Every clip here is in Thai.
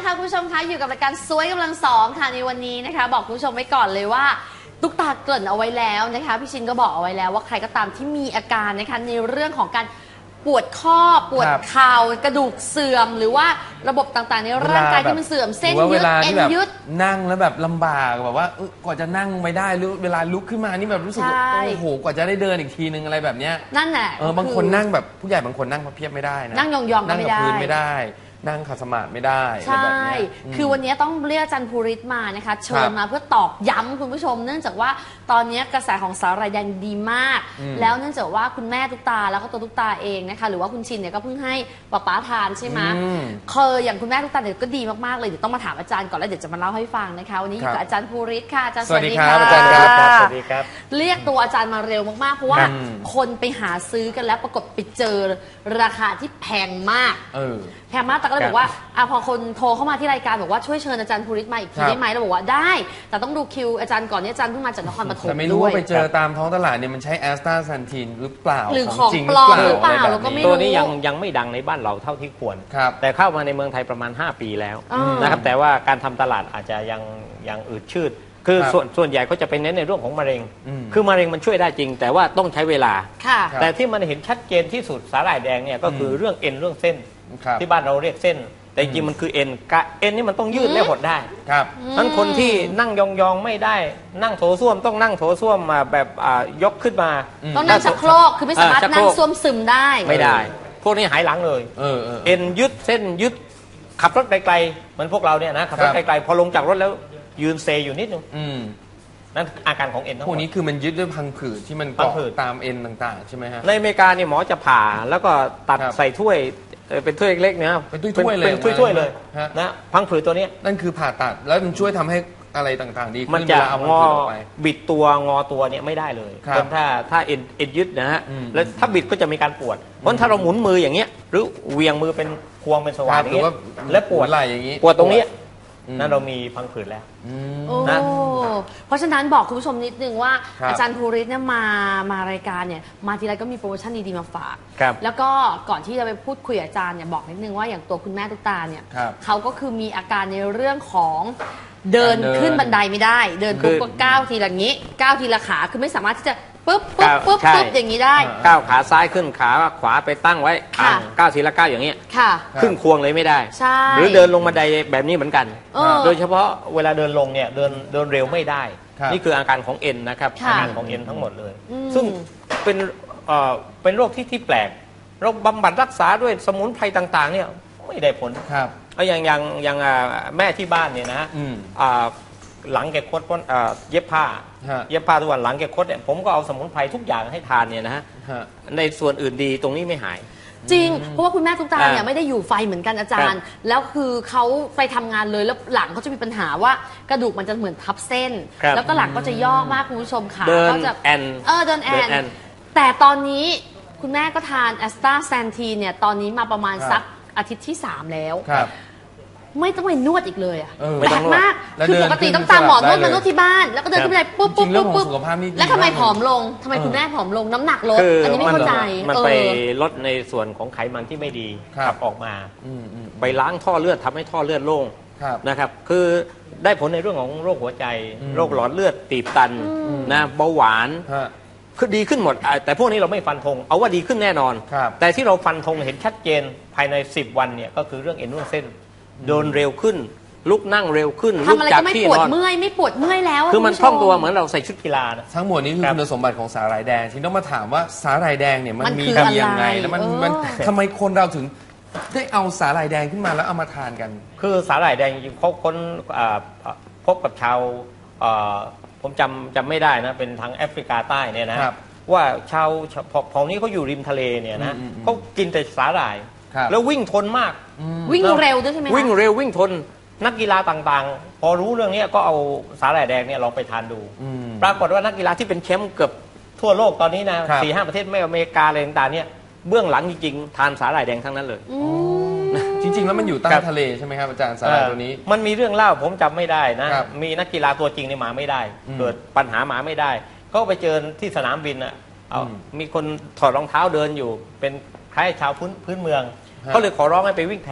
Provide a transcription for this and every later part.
ค่ะคุณผู้ชมคะอยู่กับรายการสวยกำลังสองค่ะในวันนี้นะคะบอกคุณผู้ชมไว้ก่อนเลยว่าตุ๊กตาเกริ่นเอาไว้แล้วนะคะพี่ชินก็บอกเอาไว้แล้วว่าใครก็ตามที่มีอาการนะคะในเรื่องของการปวดข้อปวดเข่ากระดูกเสื่อมหรือว่าระบบต่างๆในร่างกายที่มันเสื่อมเส้นยืดเอ็นยืดนั่งแล้วแบบลำบากแบบว่ากว่าจะนั่งไม่ได้หรือเวลาลุกขึ้นมานี่แบบรู้สึกโอ้โหกว่าจะได้เดินอีกทีนึงอะไรแบบเนี้ยนั่นแหละบางคนนั่งแบบผู้ใหญ่บางคนนั่งพับเพียบไม่ได้นะนั่งยองๆก็ไม่ได้นั่งกับพื้นไม่ได้นั่งขัดสมาธิไม่ได้ใช่คือวันนี้ต้องเรียกอาจารย์ภูริศมานะคะเชิญมาเพื่อตอกย้ำคุณผู้ชมเนื่องจากว่าตอนนี้กระแสของสาหร่ายแดงดีมากแล้วเนื่องจากว่าคุณแม่ตุ๊กตาแล้วก็ตัวตุ๊กตาเองนะคะหรือว่าคุณชินเนี่ยก็เพิ่งให้ป๊าทานใช่ไหมเคยอย่างคุณแม่ตุ๊กตาเนี่ยก็ดีมากๆเลยเดี๋ยวต้องมาถามอาจารย์ก่อนแล้วเดี๋ยวจะมาเล่าให้ฟังนะคะวันนี้อยู่กับอาจารย์ภูริศค่ะอาจารย์สวัสดีค่ะอาจารย์ครับสวัสดีครับเรียกตัวอาจารย์มาเร็วมากๆเพราะว่าคนไปหาซื้อกันแล้วปรากฏไปเจอราคาที่แพงมากแพงมากแต่ก็เลยบอกว่าพอคนโทรเข้ามาที่รายการบอกว่าช่วยเชิญอาจารย์ภูริศมาอีกทีได้ไหมเราบอกว่าได้แต่ต้องดูคิวอาจารย์ก่อนนี่อาจารย์เพิ่งมาจากนครปฐมแต่ไม่รู้ว่าไปเจอตามท้องตลาดเนี่ยมันใช้แอสตาแซนทีนหรือเปล่าหรือของปลอมหรือเปล่าเราก็ไม่รู้ตัวนี้ยังไม่ดังในบ้านเราเท่าที่ควรแต่เข้ามาในเมืองไทยประมาณ5 ปีแล้วนะครับแต่ว่าการทำตลาดอาจจะยังอืดชืดคือส่วนใหญ่ก็จะไปเน้นในเรื่องของมะเร็งคือมะเร็งมันช่วยได้จริงแต่ว่าต้องใช้เวลาแต่ที่มันเห็นชัดเจนที่สุดสาหร่ายแดงเนี่ยก็คือเรื่องเอ็นเรื่องเส้นที่บ้านเราเรียกเส้นแต่จริงมันคือเอ็นนี่มันต้องยืดและหดได้นั้นคนที่นั่งยองๆไม่ได้นั่งโถส้วมต้องนั่งโถส้วมมาแบบยกขึ้นมาต้องนั่งชักโครกคือไม่สามารถนั่งส้วมซึมได้ไม่ได้พวกนี้หายหลังเลยเอ็นยึดเส้นยึดขับรถไกลๆเหมือนพวกเราเนี่ยนะขับรถไกลๆพอลงจากรถแล้วยืนเซอยู่นิดนึงนั่นอาการของเอ็นทั้งหมดพวกนี้คือมันยึดด้วยพังผืดที่มันเกาะตามเอ็นต่างๆใช่ไหมฮะในอเมริกาเนี่ยหมอจะผ่าแล้วก็ตัดใส่ถ้วยเป็นถ้วยเล็กๆนะครับเป็นถ้วยเลยเป็นถ้วยเลยนะพังผืดตัวนี้นั่นคือผ่าตัดแล้วมันช่วยทำให้อะไรต่างๆดีขึ้นมันจะงอบิดตัวงอตัวเนี่ยไม่ได้เลยจนถ้าเอ็นยึดนะฮะแล้วถ้าบิดก็จะมีการปวดเพราะถ้าเราหมุนมืออย่างเงี้ยหรือเวียงมือเป็นควงเป็นสว่านอย่างเงี้ยและปวดไหล่อย่างงี้ปวดตรงนี้นั่นเรามีพังผืดแล้วนะเพราะฉะนั้นบอกคุณผู้ชมนิดนึงว่าอาจารย์ภูริศเนี่ยมารายการเนี่ยมาทีไรก็มีโปรโมชั่นดีๆมาฝากแล้วก็ก่อนที่จะไปพูดคุยอาจารย์เนี่ยบอกนิดนึงว่าอย่างตัวคุณแม่ตุ๊กตาเนี่ยเขาก็คือมีอาการในเรื่องของเดินขึ้นบันไดไม่ได้เดินปุ๊บก็ก้าวทีละงี้ก้าวทีละขาคือไม่สามารถที่จะปุ๊บอย่างนี้ได้ก้าวขาซ้ายขึ้นขาขวาไปตั้งไว้ก้าวทีละก้าวอย่างนี้ขึ้นควงเลยไม่ได้หรือเดินลงบันไดแบบนี้เหมือนกันโดยเฉพาะเวลาเดินลงเนี่ยเดินเร็วไม่ได้นี่คืออาการของเอ็นนะครับอาการของเอ็นทั้งหมดเลยซึ่งเป็นโรคที่แปลกโรคบำบัดรักษาด้วยสมุนไพรต่างๆเนี่ยไม่ได้ผลอย่างแม่ที่บ้านเนี่ยนะหลังแกคดเย็บผ้าทุกวันหลังแกคดเนี่ยผมก็เอาสมุนไพรทุกอย่างให้ทานเนี่ยนะฮะในส่วนอื่นดีตรงนี้ไม่หายจริงเพราะว่าคุณแม่ตุ๊กตาเนี่ยไม่ได้อยู่ไฟเหมือนกันอาจารย์แล้วคือเขาไปทำงานเลยแล้วหลังเขาจะมีปัญหาว่ากระดูกมันจะเหมือนทับเส้นแล้วก็หลังก็จะย่อมากคุณผู้ชมค่ะก็จะเดินแอนแต่ตอนนี้คุณแม่ก็ทานแอสตาแซนทีเนี่ยตอนนี้มาประมาณสักอาทิตย์ที่3แล้วไม่ต้องไปนวดอีกเลยอ่ะแปลกมากคือปกติต้องตามหมอนวดมานวดที่บ้านแล้วก็เดินขึ้นไปปุ๊บแล้วทำไมผอมลงทำไมคุณแม่ผอมลงน้ำหนักลดอันนี้ไม่เข้าใจมันไปลดในส่วนของไขมันที่ไม่ดีขับออกมาไปล้างท่อเลือดทำให้ท่อเลือดโล่งนะครับคือได้ผลในเรื่องของโรคหัวใจโรคหลอดเลือดตีบตันนะเบาหวานคือดีขึ้นหมดแต่พวกนี้เราไม่ฟันธงเอาว่าดีขึ้นแน่นอนแต่ที่เราฟันธงเห็นชัดเจนภายใน10 วันเนี่ยก็คือเรื่องเอ็นนวดเส้นเดินเร็วขึ้นลุกนั่งเร็วขึ้นลุกจากที่นอนไม่ปวดเมื่อยแล้วคือมันคล่องตัวเหมือนเราใส่ชุดกีฬานะทั้งหมดนี้คือคุณสมบัติของสาหร่ายแดงที่ต้องมาถามว่าสาหร่ายแดงเนี่ยมันมีดียังไงแล้วมันทำไมคนเราถึงได้เอาสาหร่ายแดงขึ้นมาแล้วเอามาทานกันคือสาหร่ายแดงจริงๆเขาค้นพบกับชาวผมจำไม่ได้นะเป็นทางแอฟริกาใต้เนี่ยนะว่าชาวเผ่านี้เขาอยู่ริมทะเลเนี่ยนะเขากินแต่สาหร่ายแล้ววิ่งทนมากวิ่งเร็วด้วยใช่ไหมวิ่งเร็ววิ่งทนนักกีฬาต่างๆพอรู้เรื่องนี้ก็เอาสาหร่ายแดงเนี่ยลองไปทานดูปรากฏว่านักกีฬาที่เป็นแชมป์เกือบทั่วโลกตอนนี้นะ4-5 ประเทศไม่อเมริกาอะไรต่างๆเนี่ยเบื้องหลังจริงๆทานสาหร่ายแดงทั้งนั้นเลยจริงๆแล้วมันอยู่ใต้ทะเลใช่ไหมครับอาจารย์สาหร่ายตัวนี้มันมีเรื่องเล่าผมจำไม่ได้นะมีนักกีฬาตัวจริงในหมาไม่ได้เกิดปัญหาหมาไม่ได้ก็ไปเจอที่สนามบินอ่ะมีคนถอดรองเท้าเดินอยู่เป็นคล้ายชาวพื้นเมืองก็เลยขอร้องให้ไปวิ่งแทน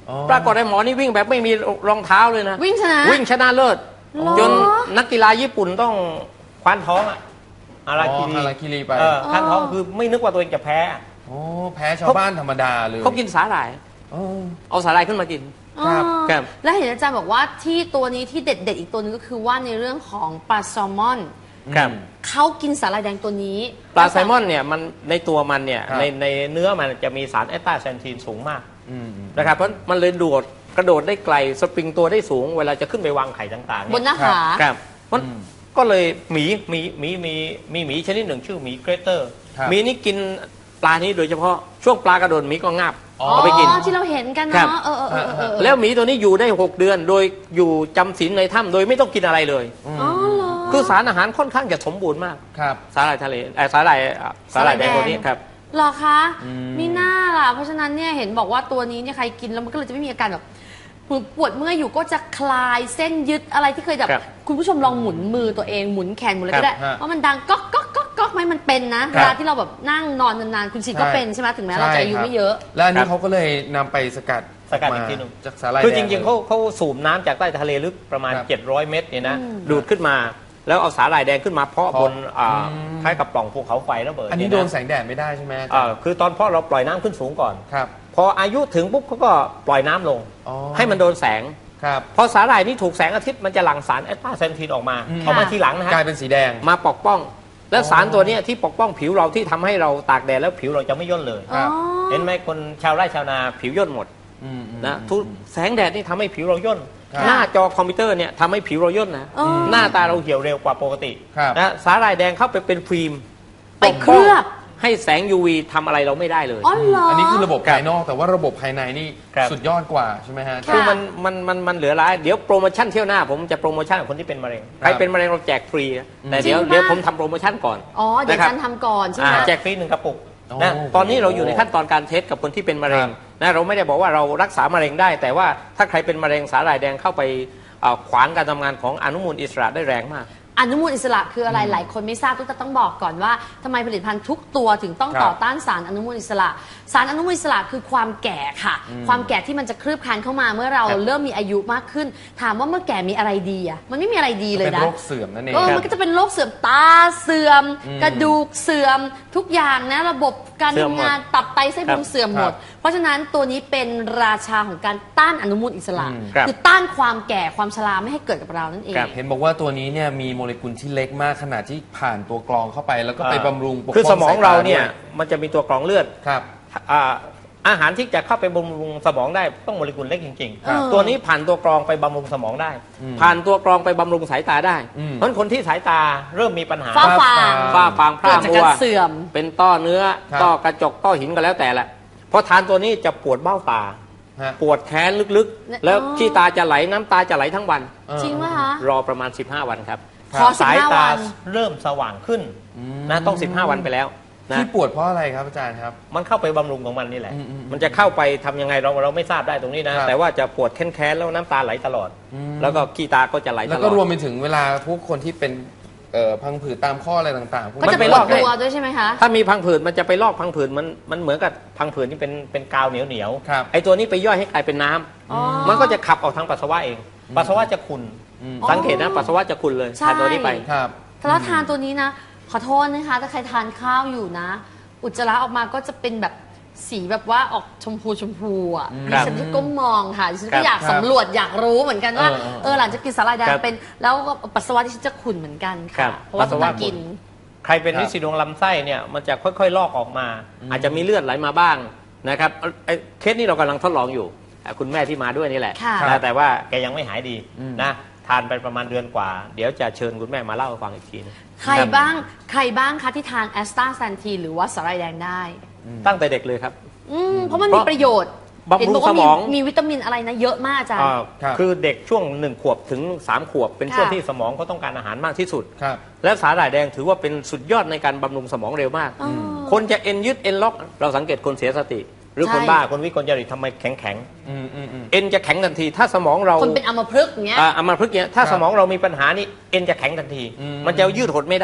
ปรากฏไอ้หมอนี่วิ่งแบบไม่มีรองเท้าเลยนะวิ่งชนะเลิศจนนักกีฬาญี่ปุ่นต้องคว้านท้องอาราคิรีไปคว้านท้องคือไม่นึกว่าตัวเองจะแพ้แพ้ชาวบ้านธรรมดาเลยเขากินสาหร่ายเอาสาหร่ายขึ้นมากินครับแล้วเห็นอาจารย์บอกว่าที่ตัวนี้ที่เด็ดๆอีกตัวนึงก็คือว่าในเรื่องของปลาแซลมอนเขากินสาหร่ายแดงตัวนี้ปลาแซลมอนเนี่ยมันในตัวมันเนี่ยในเนื้อมันจะมีสารแอสตาแซนทีนสูงมากนะครับเพราะมันเลยกระโดดได้ไกลสปริงตัวได้สูงเวลาจะขึ้นไปวางไข่ต่างๆบนหน้าผาครับก็เลยหมีชนิดหนึ่งชื่อหมีเกรเตอร์หมีนี่กินปลานี้โดยเฉพาะช่วงปลากระโดดหมีก็งับเอาไปกินที่เราเห็นกันเนาะแล้วหมีตัวนี้อยู่ได้6 เดือนโดยอยู่จำศีลในถ้ำโดยไม่ต้องกินอะไรเลยคือสารอาหารค่อนข้างจะสมบูรณ์มากสาหร่ายทะเลสาหร่ายแดงตัวนี้ครับหรอคะมีหน้าล่ะเพราะฉะนั้นเนี่ยเห็นบอกว่าตัวนี้เนี่ยใครกินแล้วมันก็เลยจะไม่มีอาการแบบปวดเมื่อยอยู่ก็จะคลายเส้นยึดอะไรที่เคยแบบคุณผู้ชมลองหมุนมือตัวเองหมุนแขนหมุนอะไรก็ได้ว่ามันดังก๊อกก๊อกก๊อกก๊อกไหมมันเป็นนะเวลาที่เราแบบนั่งนอนนานๆคุณชินก็เป็นใช่ไหมถึงแม้เราจะอายุไม่เยอะแล้วอันนี้เขาก็เลยนำไปสกัดอีกทีนึงจากสาหร่ายคือจริงๆเขาสูบน้ำจากใต้ทะเลลึกประมาณ700 เมตรเนี่ยนะดูดขึ้นมาแล้วเอาสาหร่ายแดงขึ้นมาเพาะบนคล้ายกับปล่องภูเขาไฟระเบิดอันนี้โดนแสงแดดไม่ได้ใช่ไหมคือตอนเพาะเราปล่อยน้ำขึ้นสูงก่อนพออายุถึงปุ๊บเขาก็ปล่อยน้ำลงให้มันโดนแสงพอสาหร่ายนี่ถูกแสงอาทิตย์มันจะหลั่งสารแอสตาแซนทีนออกมาทีหลังนะฮะกลายเป็นสีแดงมาปกป้องและสารตัวนี้ที่ปกป้องผิวเราที่ทำให้เราตากแดดแล้วผิวเราจะไม่ย่นเลยเห็นไหมคนชาวไร่ชาวนาผิวย่นหมดนะทุกแสงแดดนี่ทำให้ผิวเราย่นหน้าจอคอมพิวเตอร์เนี่ยทำให้ผิวเราย่นนะหน้าตาเราเหี่ยวเร็วกว่าปกตินะสาหร่ายแดงเข้าไปเป็นฟิล์มไปเคลือบให้แสง UV ทำอะไรเราไม่ได้เลยอันนี้คือระบบภายนอกแต่ว่าระบบภายในนี่สุดยอดกว่าใช่ไหมฮะคือมันเหลือร้ายเดี๋ยวโปรโมชั่นเที่ยวหน้าผมจะโปรโมชั่นกับคนที่เป็นมะเร็งใครเป็นมะเร็งเราแจกฟรีแต่เดี๋ยวผมทำโปรโมชั่นก่อนเดี๋ยวฉันทำก่อนใช่ไหมแจกฟรี1 กระปุกนะตอนนี้เราอยู่ในขั้นตอนการเทสกับคนที่เป็นมะเร็งนะเราไม่ได้บอกว่าเรารักษามะเร็งได้แต่ว่าถ้าใครเป็นมะเร็งสาหร่ายแดงเข้าไปขวางการทำงานของอนุมูลอิสระได้แรงมากอนุมูลอิสระคืออะไรหลายคนไม่ทราบต้องบอกก่อนว่าทำไมผลิตภัณฑ์ทุกตัวถึงต้องต่อต้านสารอนุมูลอิสระสารอนุมูลอิสระคือความแก่ค่ะความแก่ที่มันจะคลืบคลานเข้ามาเมื่อเราเริ่มมีอายุมากขึ้นถามว่าเมื่อแก่มีอะไรดีอ่ะมันไม่มีอะไรดีเลยนะเป็นโรคเสื่อมนั่นเองมันก็จะเป็นโรคเสื่อมตาเสื่อมกระดูกเสื่อมทุกอย่างนะระบบการทำงานตับไตไส้พุงเสื่อมหมดเพราะฉะนั้นตัวนี้เป็นราชาของการต้านอนุมูลอิสระคือต้านความแก่ความชราไม่ให้เกิดกับเรานั่นเองเห็นบอกว่าตัวนี้เนี่ยมีโมเลกุลที่เล็กมากขนาดที่ผ่านตัวกรองเข้าไปแล้วก็ไปบำรุงปกป้องคือสมองเราเนี่ยมันจะมีตัวกรองเลือดอาหารที่จะเข้าไปบำรุงสมองได้ต้องโมเลกุลเล็กจริงๆตัวนี้ผ่านตัวกรองไปบำรุงสมองได้ผ่านตัวกรองไปบำรุงสายตาได้เพราะคนที่สายตาเริ่มมีปัญหาฝ้าฟางพร่ามัวเป็นต้อเนื้อต้อกระจกต้อหินก็แล้วแต่ละพอทานตัวนี้จะปวดเบ้าตาปวดแขนลึกๆแล้วขี้ตาจะไหลน้ำตาจะไหลทั้งวันจริงไหมคะรอประมาณ15 วันครับสายตาเริ่มสว่างขึ้นนะต้อง15 วันไปแล้วที่ปวดเพราะอะไรครับอาจารย์ครับมันเข้าไปบำรุงของมันนี่แหละมันจะเข้าไปทำยังไงเราไม่ทราบได้ตรงนี้นะแต่ว่าจะปวดแค้นแล้วน้ำตาไหลตลอดแล้วก็ขี้ตาก็จะไหลตลอดแล้วก็รวมไปถึงเวลาพวกคนที่เป็นพังผืดตามข้ออะไรต่างๆก็จะไปลอกตัวด้วยใช่ไหมคะถ้ามีพังผืดมันจะไปลอกพังผืดมันเหมือนกับพังผืดที่เป็นกาวเหนียวไอ้ตัวนี้ไปย่อยให้กลายเป็นน้ำมันก็จะขับออกทางปัสสาวะเองปัสสาวะจะขุ่นสังเกตนะปัสสาวะจะขุ่นเลยทานตัวนี้ไปถ้าทานตัวนี้นะขอโทษนะคะถ้าใครทานข้าวอยู่นะอุจจาระออกมาก็จะเป็นแบบสีแบบว่าออกชมพูอ่ะดิฉันก็ก้มมองค่ะดิฉันก็อยากสำรวจอยากรู้เหมือนกันว่าหลังจากกินสาหร่ายแดงเป็นแล้วปัสสาวะที่ฉันจะขุ่นเหมือนกันค่ะเพราะว่าต้องกินใครเป็นฤทธิ์สีดวงลำไส้เนี่ยมันจะค่อยๆลอกออกมาอาจจะมีเลือดไหลมาบ้างนะครับเคสนี้เรากำลังทดลองอยู่คุณแม่ที่มาด้วยนี่แหละแต่ว่าแกยังไม่หายดีนะทานไปประมาณเดือนกว่าเดี๋ยวจะเชิญคุณแม่มาเล่าให้ฟังอีกทีนึงใครบ้างคะที่ทานแอสตาแซนทีนหรือว่าสาหร่ายแดงได้ตั้งแต่เด็กเลยครับเพราะมันมีประโยชน์บำรุงสมองมีวิตามินอะไรนะเยอะมากอาจารย์คือเด็กช่วง1 ขวบถึง3 ขวบเป็นช่วงที่สมองเขาต้องการอาหารมากที่สุดและสาหร่ายแดงถือว่าเป็นสุดยอดในการบำรุงสมองเร็วมากคนจะเอ็นยึดเอ็นล็อกเราสังเกตคนเสียสติหรือคนบ้าคนวิกลจริตทำไมแข็งเอ็นจะแข็งทันทีถ้าสมองเราคนเป็นอัมพฤกษ์เงี้ยอัมพฤกษ์เนี้ยถ้าสมองเรามีปัญหานี่เอ็นจะแข็งทันทีมันจะยืดหดไม่ได้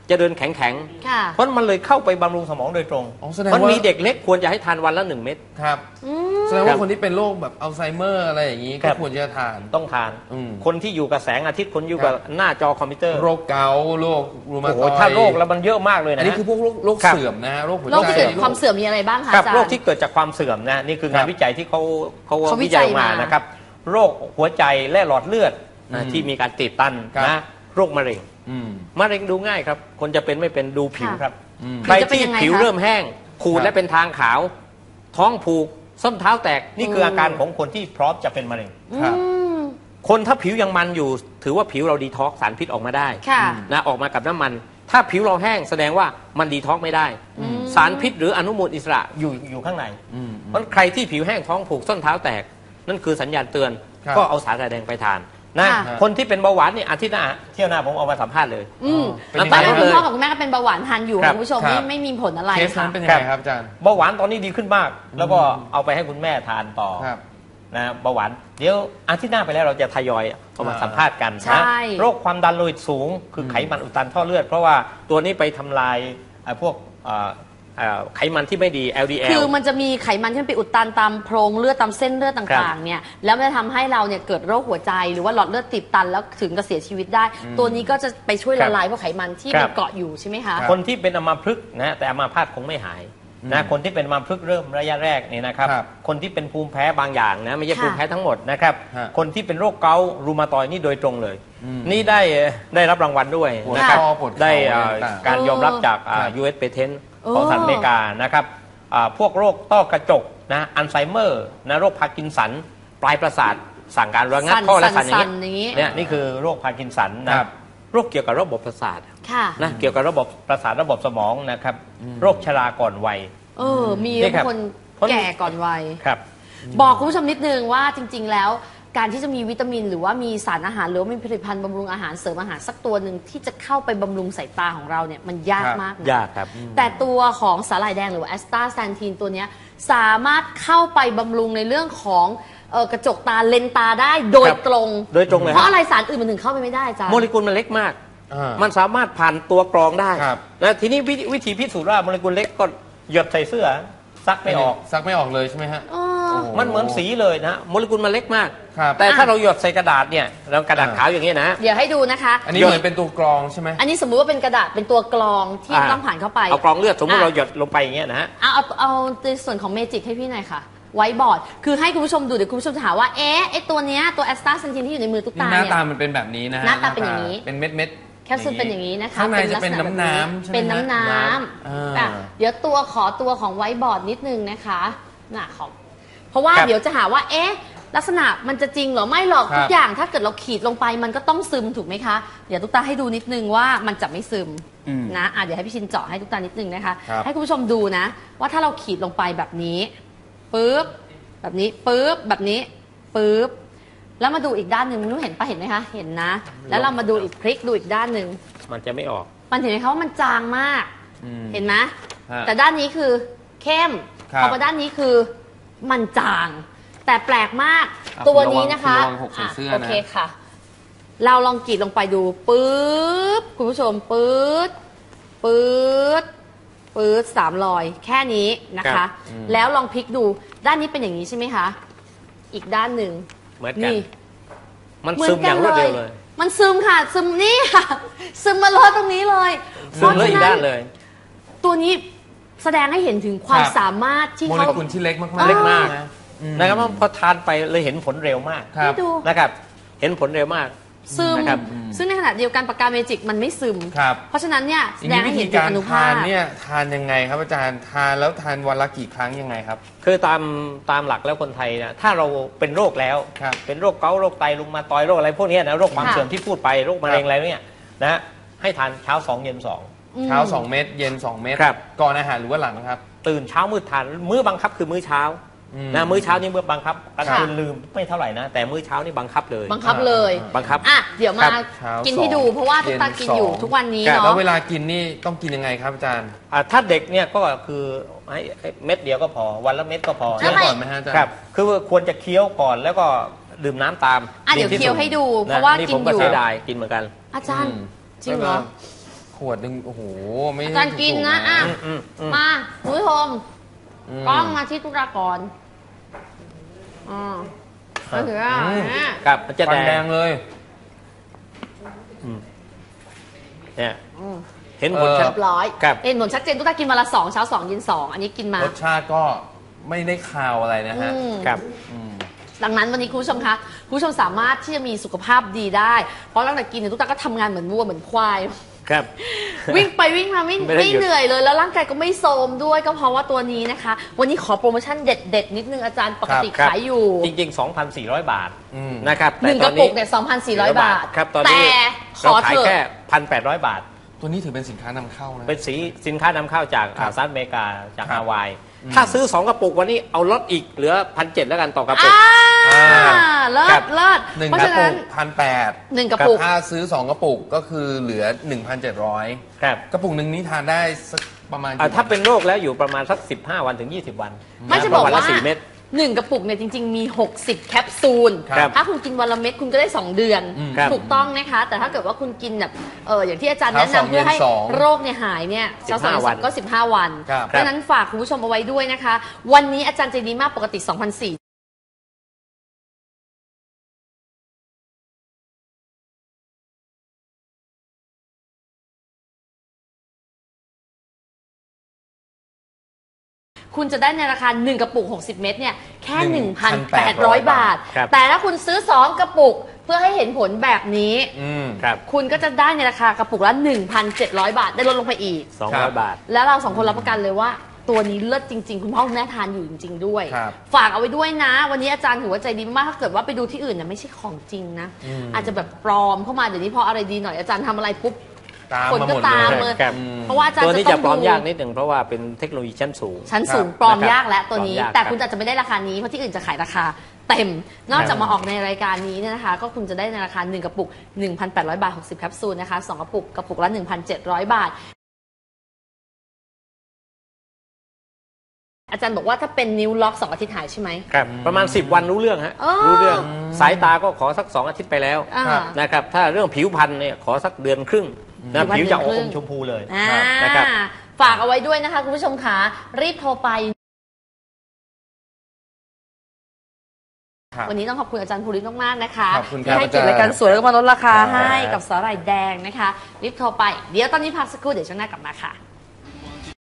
จะเดินแข็งๆเพราะมันเลยเข้าไปบำรุงสมองโดยตรงมันมีเด็กเล็กควรจะให้ทานวันละ1 เม็ดครับแสดงว่าคนที่เป็นโรคแบบอัลไซเมอร์อะไรอย่างนี้ก็ควรจะทานต้องทานคนที่อยู่กับแสงอาทิตย์คนอยู่กับหน้าจอคอมพิวเตอร์โรคเกาต์โรครูมาตอยด์ถ้าโรคแล้วมันเยอะมากเลยนะอันนี้คือพวกโรคเสื่อมนะฮะโรคหัวใจโรคที่เกิดความเสื่อมมีอะไรบ้างคะอาจารย์โรคที่เกิดจากความเสื่อมนะนี่คืองานวิจัยที่เขาวิจัยมานะครับโรคหัวใจและหลอดเลือดที่มีการตีบตันนะโรคมะเร็งมะเร็งดูง่ายครับคนจะเป็นไม่เป็นดูผิวครับใครที่ผิวเริ่มแห้งขูดและเป็นทางขาวท้องผูกส้นเท้าแตกนี่คืออาการของคนที่พร้อมจะเป็นมะเร็งคนถ้าผิวยังมันอยู่ถือว่าผิวเราดีท็อกสารพิษออกมาได้นะออกมากับน้ำมันถ้าผิวเราแห้งแสดงว่ามันดีท็อกไม่ได้สารพิษหรืออนุมูลอิสระอยู่ข้างในเพราะใครที่ผิวแห้งท้องผูกส้นเท้าแตกนั่นคือสัญญาณเตือนก็เอาสาหร่ายแดงไปทานนะคนที่เป็นเบาหวานนี่อาทิตย์หน้าเที่ยวหน้าผมเอามาสัมภาษณ์เลยตอนนั้นคุณพ่อกับคุณแม่ก็เป็นเบาหวานทานอยู่คุณผู้ชมไม่มีผลอะไรเคสนั้นเป็นยังไงครับอาจารย์เบาหวานตอนนี้ดีขึ้นมากแล้วก็เอาไปให้คุณแม่ทานต่อนะเบาหวานเดี๋ยวอาทิตย์หน้าไปแล้วเราจะทยอยเอามาสัมภาษณ์กันนะโรคความดันโลหิตสูงคือไขมันอุดตันท่อเลือดเพราะว่าตัวนี้ไปทำลายพวกไขมันที่ไม่ดี LDL คือมันจะมีไขมันที่ไปอุดตันตามโพรงเลือดตามเส้นเลือดต่างๆเนี่ยแล้วมันจะทำให้เราเนี่ยเกิดโรคหัวใจหรือว่าหลอดเลือดตีบตันแล้วถึงกับเสียชีวิตได้ตัวนี้ก็จะไปช่วยละลายพวกไขมันที่มันเกาะอยู่ใช่ไหมคะคนที่เป็นอัมพฤกษ์นะแต่อัมพาตคงไม่หายนะคนที่เป็นอัมพฤกษ์เริ่มระยะแรกนี่นะครับคนที่เป็นภูมิแพ้บางอย่างนะไม่ใช่ภูมิแพ้ทั้งหมดนะครับคนที่เป็นโรคเกาต์รูมาตอยด์นี่โดยตรงเลยนี่ได้รับรางวัลด้วยนะครับได้การยอมรับจาก US Patent ของสหรัฐอเมริกานะครับพวกโรคต้อกระจกนะอัลไซเมอร์นะโรคพาร์กินสันปลายประสาทสั่งการระงับข้อและสั่นอย่างนี้เนี่ยนี่คือโรคพาร์กินสันนะโรคเกี่ยวกับระบบประสาทนะเกี่ยวกับระบบประสาทระบบสมองนะครับโรคชราก่อนวัยมีคนแก่ก่อนวัยครับบอกคุณผู้ชมนิดนึงว่าจริงๆแล้วการที่จะมีวิตามินหรือว่ามีสารอาหารหรือว่ามีผลิตภัณฑ์บำรุงอาหารเสริมอาหารสักตัวหนึ่งที่จะเข้าไปบำรุงสายตาของเราเนี่ยมันยากมากยากครับแต่ตัวของสาหร่ายแดงหรือว่าแอสตาแซนทีนตัวนี้สามารถเข้าไปบำรุงในเรื่องของกระจกตาเลนตาได้โดยตรงเลยเพราะอะไรสารอื่นมันถึงเข้าไปไม่ได้จ้ะโมเลกุลมันเล็กมากมันสามารถผ่านตัวกรองได้นะทีนี้วิธีพิสูจน์ว่าโมเลกุลเล็กก็หยดใส่เสื้อซักไม่ออกเลยใช่ไหมฮะมันเหมือนสีเลยนะโมเลกุลมันเล็กมากแต่ถ้าเราหยดใส่กระดาษเนี่ยเรากระดาษขาวอย่างนี้นะเดี๋ยวให้ดูนะคะอันนี้เหมือนเป็นตัวกรองใช่ไหมอันนี้สมมุติว่าเป็นกระดาษเป็นตัวกรองที่ต้องผ่านเข้าไปเอากรองเลือดสมมติเราหยดลงไปอย่างเงี้ยนะเอาในส่วนของเมจิกให้พี่หน่อยค่ะไวท์บอร์ดคือให้คุณผู้ชมดูเดี๋ยวคุณผู้ชมจะถามว่าไอ้ตัวเนี้ยตัวแอสตาเซนทินที่อยู่ในมือตุ๊กตาเนี่ยหน้าตามันเป็นแบบนี้นะหน้าตาเป็นอย่างนี้เป็นเม็ดแคปซูลเป็นอย่างนี้นะคะข้างในจะเป็นน้ำใช่ไหมเป็นน้ำเดี๋ยวขอตัวของไวท์บอร์ดนิดนึงนะคะเพราะว่าเดี๋ยวจะหาว่าลักษณะมันจะจริงหรือไม่หรอกทุกอย่างถ้าเกิดเราขีดลงไปมันก็ต้องซึมถูกไหมคะเดี๋ยวตุ๊กตาให้ดูนิดนึงว่ามันจะไม่ซึมนะเดี๋ยวให้พี่ชินเจาะให้ตุ๊กตานิดนึงนะคะให้คุณผู้ชมดูนะว่าถ้าเราขีดลงไปแบบนี้ปึ๊บแบบนี้ปึ๊บแบบนี้ปึ๊บแล้วมาดูอีกด้านหนึ่งรู้เห็นปะเห็นไหมคะเห็นนะแล้วเรามาดูอีกพลิกดูอีกด้านหนึ่งมันจะไม่ออกมันเห็นไหมคะว่ามันจางมากเห็นไหมแต่ด้านนี้คือเข้มพอมาด้านนี้คือมันจางแต่แปลกมากตัวนี้นะคะโอเคค่ะเราลองกรีดลงไปดูปึ๊บคุณผู้ชมปึ๊ด3 รอยแค่นี้นะคะแล้วลองพลิกดูด้านนี้เป็นอย่างนี้ใช่ไหมคะอีกด้านหนึ่งเหมือนกันมันซึมอย่างรวดเร็วเลยมันซึมค่ะซึมนี่ค่ะซึมมาเลยตรงนี้เลยซึมเลยอีกด้านเลยตัวนี้แสดงให้เห็นถึงความสามารถที่เขาโมเลกุลที่เล็กมากเล็กมากนะครับพอทานไปเลยเห็นผลเร็วมากนะครับเห็นผลเร็วมากซึมซึ่งในขณะเดียวกันปากกาเมจิกมันไม่ซึมเพราะฉะนั้นเนี่ยแสดงให้เห็นถึงอนุภาคเนี่ยทานยังไงครับอาจารย์ทานแล้วทานวันละกี่ครั้งยังไงครับคือตามหลักแล้วคนไทยนะถ้าเราเป็นโรคแล้วเป็นโรคเกาต์โรคไตรูมาตอยด์โรคอะไรพวกนี้นะโรคความเสื่อมที่พูดไปโรคมะเร็งอะไรเนี่ยนะให้ทานเช้า2เย็น2 เช้า2 เม็ดเย็น2 เม็ดก่อนอาหารหรือว่าหลังครับตื่นเช้ามืดทานมื้อบังคับคือมื้อเช้านะมื้อเช้านี่เมื่อบังคับกลางคืนลืมไม่เท่าไหร่นะแต่มื้อเช้านี่บังคับเลยบังคับเดี๋ยวมากินให้ดูเพราะว่าตุ๊กตากินอยู่ทุกวันนี้เนาะแล้วเวลากินนี่ต้องกินยังไงครับอาจารย์ถ้าเด็กเนี่ยก็คือให้เม็ดเดียวก็พอวันละเม็ดก็พอเคี้ยวก่อนไหมฮะอาจารย์ครับคือควรจะเคี้ยวก่อนแล้วก็ดื่มน้ำตามเดี๋ยวเคี้ยวให้ดูเพราะว่ากินอยู่เสียดายกินเหมือนกันอาจารย์จริงเหรอขวดหนึ่งโอ้โหไม่อาจารย์กินนะอ่ะมาคุณผู้ชมกล้องมาที่ตุ๊กตาก่อนก็คือกับจะแดงเลยเนี่ยเห็นผลชัดร้อยเห็นผลชัดเจนตุ๊กตากินวันละ2เช้า2เย็น2อันนี้กินมารสชาติก็ไม่ได้คาวอะไรนะฮะครับดังนั้นวันนี้คุณผู้ชมคะคุณผู้ชมสามารถที่จะมีสุขภาพดีได้เพราะหลังจากกินเนี่ยตุ๊กตาก็ทำงานเหมือนวัวเหมือนควายครับวิ่งไปวิ่งมาไม่เหนื่อยเลยแล้วร่างกายก็ไม่โทรมด้วยก็เพราะว่าตัวนี้นะคะวันนี้ขอโปรโมชั่นเด็ดๆนิดนึงอาจารย์ปกติขายอยู่จริงๆ 2,400 บาทนะครับ 1กระปุกเนี่ย 2,400 บาทครับตอนนี้เราขายแค่ 1,800 บาทตัวนี้ถือเป็นสินค้านำเข้านะเป็นสินค้านำเข้าจากสหรัฐอเมริกาจากฮาวายถ้าซื้อ2กระปุกวันนี้เอาลดอีกเหลือ 1,700 แล้วกันต่อกระปุกเลิศ 1กระปุก 1,800 1กระปุกถ้าซื้อ2กระปุกก็คือเหลือ 1,700 ครับกระปุกหนึ่งนี้ทานได้สักประมาณถ้าเป็นโรคแล้วอยู่ประมาณสัก15 วันถึง20 วันไม่จะบอกว่า 4 เม็ด 1กระปุกเนี่ยจริงๆมี60แคปซูลถ้าคุณกินวันละเม็ดคุณก็ได้2เดือนถูกต้องนะคะแต่ถ้าเกิดว่าคุณกินแบบอย่างที่อาจารย์แนะนำเพื่อให้โรคเนี่ยหายเนี่ย15 วันก็15 วันเพราะฉะนั้นฝากคุณผู้ชมเอาไว้ด้วยนะคะวันนี้อาจารย์ใจดีมากปกติ 2,400คุณจะได้ในราคา1กระปุก60เม็ดเนี่ยแค่ 1,800 บาทแต่ถ้าคุณซื้อ2กระปุกเพื่อให้เห็นผลแบบนี้คุณก็จะได้ในราคากระปุกละ 1,700 บาทได้ลดลงไปอีก 200 บาทแล้วเรา2คนรับประกันเลยว่าตัวนี้เลิศจริงๆคุณพ่อคุณแม่ทานอยู่จริงๆด้วยฝากเอาไว้ด้วยนะวันนี้อาจารย์ถือว่าใจดีมากถ้าเกิดว่าไปดูที่อื่นเนี่ยไม่ใช่ของจริงนะอาจจะแบบปลอมเข้ามาเดี๋ยวนี้พออะไรดีหน่อยอาจารย์ทำอะไรปุ๊บคนก็ตามเลยเพราะว่าอาจารย์ตัวนี้จะปลอมยากนิดหนึ่งเพราะว่าเป็นเทคโนโลยีชั้นสูงปลอมยากแล้วตัวนี้แต่คุณอาจจะไม่ได้ราคานี้เพราะที่อื่นจะขายราคาเต็มนอกจากมาออกในรายการนี้เนี่ยนะคะก็คุณจะได้ในราคา1กระปุก 1,800 บาท60แคปซูลนะคะ2กระปุกละ 1,700 บาทอาจารย์บอกว่าถ้าเป็นนิ้วล็อก2 อาทิตย์หายใช่ไหมครับประมาณ10 วันรู้เรื่องฮะรู้เรื่องสายตาก็ขอสัก2 อาทิตย์ไปแล้วนะครับถ้าเรื่องผิวพรรณเนี่ยขอสักเดือนครึ่งนะผิวจะออกอมชมพูเลยนะครับฝากเอาไว้ด้วยนะคะคุณผู้ชมคะรีบโทรไปวันนี้ต้องขอบคุณอาจารย์ภูริมากๆนะคะที่ให้เกียรติรายการสวยแล้วก็มาลดราคาให้กับสาหร่ายแดงนะคะรีบโทรไปเดี๋ยวตอนนี้พักสักครู่เดี๋ยวช่วงหน้ากลับมาค่ะ